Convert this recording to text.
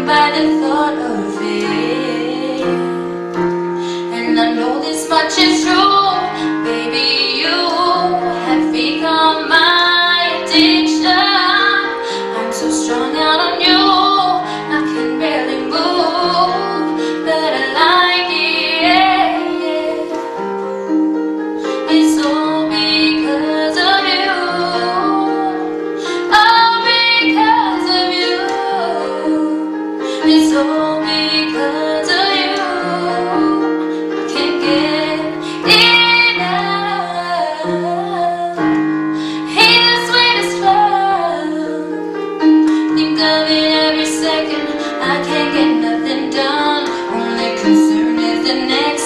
by the thought of it. And I know this much is true, baby, you have become my addiction. I'm so strung out on you, I can barely move, but I like it. It's all because of you, all because of you. It's all because of you. I can't get enough. He's the sweetest love. Think of it every second. I can't get nothing done. Only concern is the next